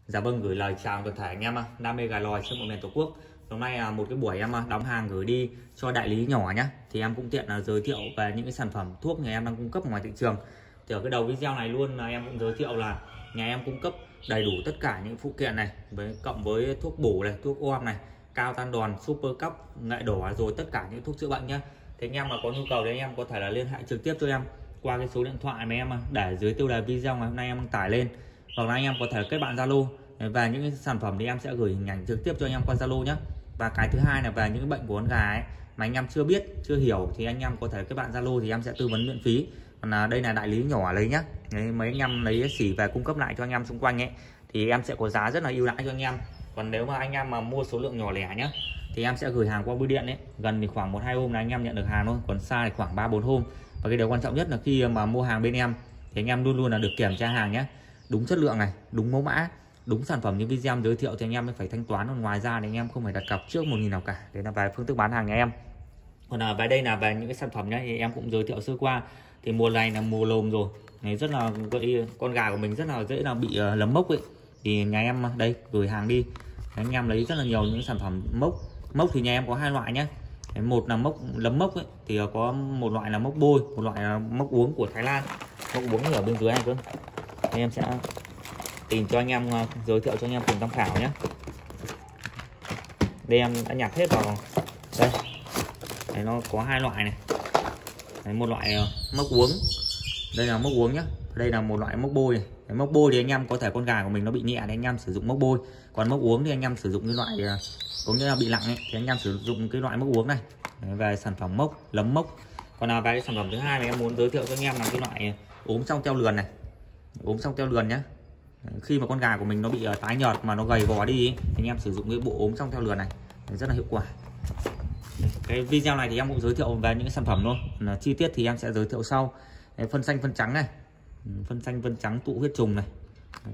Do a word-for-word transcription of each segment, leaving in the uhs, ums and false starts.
Dạ vâng, gửi lời chào toàn thể anh em đam mê gà lòi trên mọi miền tổ quốc. Hôm nay là một cái buổi em đóng hàng gửi đi cho đại lý nhỏ nhé. Thì em cũng tiện là giới thiệu về những cái sản phẩm thuốc nhà em đang cung cấp ngoài thị trường. Thì ở cái đầu video này luôn là em cũng giới thiệu là nhà em cung cấp đầy đủ tất cả những phụ kiện này, với cộng với thuốc bổ này, thuốc ôm này, cao tan đòn, super cup, nghệ đỏ, rồi tất cả những thuốc chữa bệnh nhé. Thì anh em mà có nhu cầu thì anh em có thể là liên hệ trực tiếp cho em qua cái số điện thoại mà em để dưới tiêu đề video ngày hôm nay em đăng tải lên, hoặc là anh em có thể kết bạn Zalo. Và những cái sản phẩm thì em sẽ gửi hình ảnh trực tiếp cho anh em qua Zalo nhé. Và cái thứ hai là về những bệnh của con gà ấy mà anh em chưa biết, chưa hiểu thì anh em có thể kết bạn Zalo thì em sẽ tư vấn miễn phí. Còn là đây là đại lý nhỏ lấy nhá. Đấy, mấy anh em lấy xỉ về cung cấp lại cho anh em xung quanh ấy thì em sẽ có giá rất là ưu đãi cho anh em. Còn nếu mà anh em mà mua số lượng nhỏ lẻ nhá thì em sẽ gửi hàng qua bưu điện ấy, gần thì khoảng một hai hôm là anh em nhận được hàng thôi, còn xa thì khoảng ba bốn hôm. Và cái điều quan trọng nhất là khi mà mua hàng bên em thì anh em luôn luôn là được kiểm tra hàng nhé, đúng chất lượng này, đúng mẫu mã, đúng sản phẩm như video em giới thiệu thì anh em mới phải thanh toán. Còn ngoài ra thì anh em không phải đặt cọc trước một nghìn nào cả. Đấy là về phương thức bán hàng nhà em. Còn là về đây là về những cái sản phẩm nhé, thì em cũng giới thiệu sơ qua. Thì mùa này là mùa lồm rồi, này rất là gợi con gà của mình rất là dễ là bị uh, lấm mốc ấy. Thì nhà em đây gửi hàng đi, anh em lấy rất là nhiều những sản phẩm mốc. Mốc thì nhà em có hai loại nhé. Một là mốc lấm mốc ấy, thì có một loại là mốc bôi, một loại là mốc uống của Thái Lan. Mốc uống ở bên dưới này cơ. Đây em sẽ tìm cho anh em, giới thiệu cho anh em cùng tham khảo nhé. Đây em đã nhặt hết vào đây. Đấy, nó có hai loại này. Đấy, một loại mốc uống, đây là mốc uống nhé. Đây là một loại mốc bôi này. Đấy, mốc bôi thì anh em có thể con gà của mình nó bị nhẹ thì anh em sử dụng mốc bôi. Còn mốc uống thì anh em sử dụng cái loại có nghĩa là bị nặng ấy, thì anh em sử dụng cái loại mốc uống này. Đấy, về sản phẩm mốc lấm mốc. Còn là về cái sản phẩm thứ hai mà em muốn giới thiệu cho anh em là cái loại ốm xong teo lườn này. Ốm xong teo lườn nhé. Khi mà con gà của mình nó bị tái nhợt mà nó gầy gò đi ấy, thì anh em sử dụng cái bộ ốm xong teo lườn này rất là hiệu quả. Cái video này thì em cũng giới thiệu về những cái sản phẩm thôi, là chi tiết thì em sẽ giới thiệu sau. Đấy, phân xanh phân trắng này, phân xanh phân trắng tụ huyết trùng này. Đấy.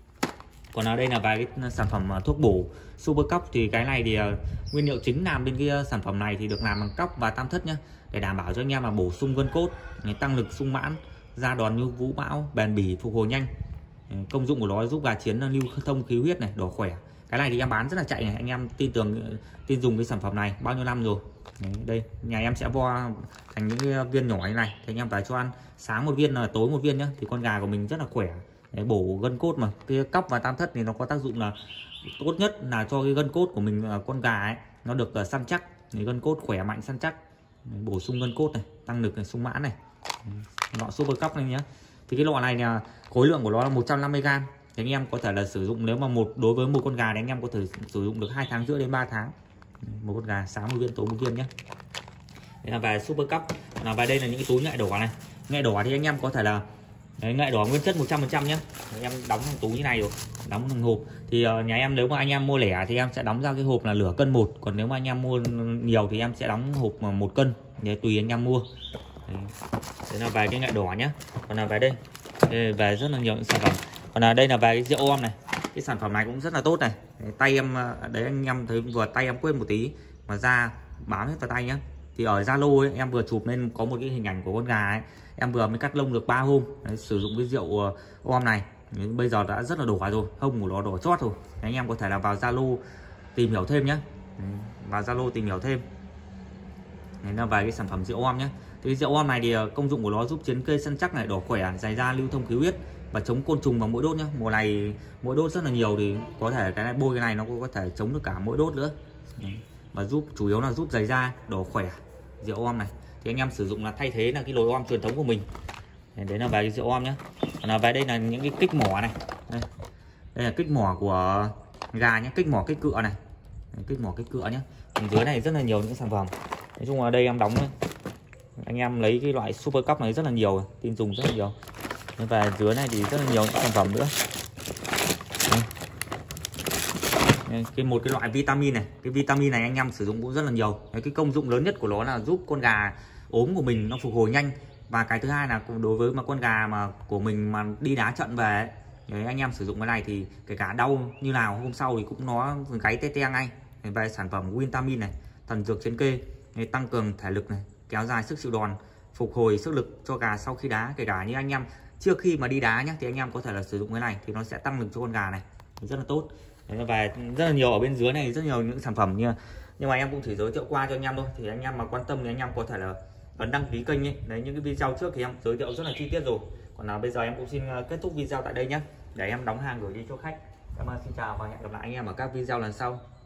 Còn ở đây là vài cái sản phẩm thuốc bổ super cup, thì cái này thì uh, nguyên liệu chính làm bên kia sản phẩm này thì được làm bằng cóc và tam thất nhá, để đảm bảo cho anh em là bổ sung gân cốt, tăng lực sung mãn, da đòn như vũ bão, bền bỉ, phục hồi nhanh. Công dụng của nó giúp gà chiến lưu thông khí huyết này, đỏ khỏe. Cái này thì em bán rất là chạy này, anh em tin tưởng tin dùng cái sản phẩm này bao nhiêu năm rồi. Đấy, đây nhà em sẽ vo thành những cái viên nhỏ như này thì anh em phải cho ăn, sáng một viên là tối một viên nhá, thì con gà của mình rất là khỏe. Đấy, bổ gân cốt mà cái cóc và tam thất thì nó có tác dụng là tốt nhất là cho cái gân cốt của mình, con gà ấy nó được uh, săn chắc, thì gân cốt khỏe mạnh săn chắc. Đấy, bổ sung gân cốt này, tăng lực này, sung mãn này. Lọ super cup này nhá. Thì cái lọ này là khối lượng của nó là một trăm năm mươi gam. Thì anh em có thể là sử dụng, nếu mà một đối với một con gà thì anh em có thể sử dụng được hai tháng rưỡi đến ba tháng. Một con gà sáng một viên tối một viên nhé. Đây là về super cup. Là về đây là những cái túi nghệ đỏ này. Nghệ đỏ thì anh em có thể là đấy, nghệ đỏ nguyên chất một trăm phần trăm nhé. Anh em đóng thành túi như này rồi, đóng thành hộp. Thì uh, nhà em nếu mà anh em mua lẻ thì em sẽ đóng ra cái hộp là lửa cân một. Còn nếu mà anh em mua nhiều thì em sẽ đóng hộp một cân. Để tùy anh em mua. Đấy. Đấy là về cái nghệ đỏ nhé. Còn là về đây, đây về rất là nhiều những sản phẩm. Còn là đây là về cái rượu om này. Cái sản phẩm này cũng rất là tốt này. Đấy, tay em đấy, anh em thấy vừa tay em quên một tí mà da bám hết vào tay nhá. Thì ở Zalo ấy em vừa chụp lên có một cái hình ảnh của con gà ấy, em vừa mới cắt lông được ba hôm. Đấy, sử dụng cái rượu om này. Đấy, bây giờ đã rất là đỏ rồi, hông của nó đỏ chót rồi. Đấy, anh em có thể là vào Zalo tìm hiểu thêm nhé. Vào Zalo tìm hiểu thêm. Đấy là về cái sản phẩm rượu om nhé. Thì rượu om này thì công dụng của nó giúp chiến cây săn chắc này, đỏ khỏe, dày da, lưu thông khí huyết và chống côn trùng và mũi đốt nhé. Mùa này mũi đốt rất là nhiều thì có thể cái này bôi cái này nó cũng có thể chống được cả mũi đốt nữa. Đấy. Và giúp chủ yếu là giúp dày da, đỏ khỏe. Rượu om này thì anh em sử dụng là thay thế là cái lồi om truyền thống của mình. Đấy, đấy là về cái rượu om nhé. Còn là về đây là những cái kích mỏ này. Đây, đây là kích mỏ của gà nhé, kích mỏ kích cựa này. Đấy, kích mỏ kích cựa nhé. Ở dưới này rất là nhiều những sản phẩm. Nói chung là đây em đóng, anh em lấy cái loại super cup này rất là nhiều, tin dùng rất là nhiều. Và dưới này thì rất là nhiều những sản phẩm nữa. Đây, cái một cái loại vitamin này, cái vitamin này anh em sử dụng cũng rất là nhiều. Đấy, cái công dụng lớn nhất của nó là giúp con gà ốm của mình nó phục hồi nhanh. Và cái thứ hai là đối với mà con gà mà của mình mà đi đá trận về ấy, đấy, anh em sử dụng cái này thì kể cả đau như nào hôm sau thì cũng nó gáy tê tê ngay. Về sản phẩm vitamin này, thần dược trên kê, đấy, tăng cường thể lực này, kéo dài sức chịu đòn, phục hồi sức lực cho gà sau khi đá. Kể cả như anh em trước khi mà đi đá nhé thì anh em có thể là sử dụng cái này thì nó sẽ tăng lực cho con gà này. rất là tốt. Đấy, và rất là nhiều ở bên dưới này, rất nhiều những sản phẩm, như nhưng mà em cũng chỉ giới thiệu qua cho anh em thôi. Thì anh em mà quan tâm thì anh em có thể là ấn đăng ký kênh ấy. Đấy, những cái video trước thì em giới thiệu rất là chi tiết rồi. Còn nào bây giờ em cũng xin kết thúc video tại đây nhé, để em đóng hàng gửi đi cho khách. Em xin chào và hẹn gặp lại anh em ở các video lần sau.